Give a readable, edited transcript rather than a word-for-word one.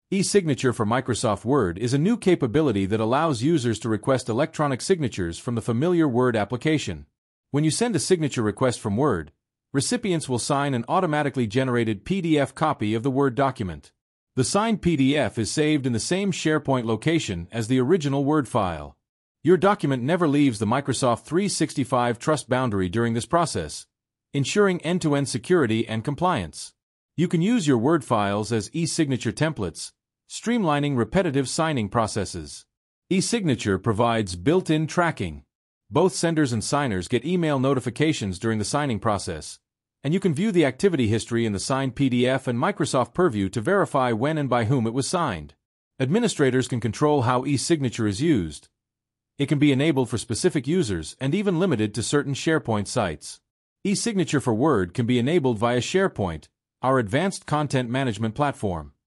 eSignature for Microsoft Word is a new capability that allows users to request electronic signatures from the familiar Word application. When you send a signature request from Word, recipients will sign an automatically generated PDF copy of the Word document. The signed PDF is saved in the same SharePoint location as the original Word file. Your document never leaves the Microsoft 365 trust boundary during this process, ensuring end-to-end security and compliance. You can use your Word files as eSignature templates, streamlining repetitive signing processes. eSignature provides built-in tracking. Both senders and signers get email notifications during the signing process, and you can view the activity history in the signed PDF and Microsoft Purview to verify when and by whom it was signed. Administrators can control how eSignature is used. It can be enabled for specific users and even limited to certain SharePoint sites. eSignature for Word can be enabled via SharePoint, our advanced content management platform.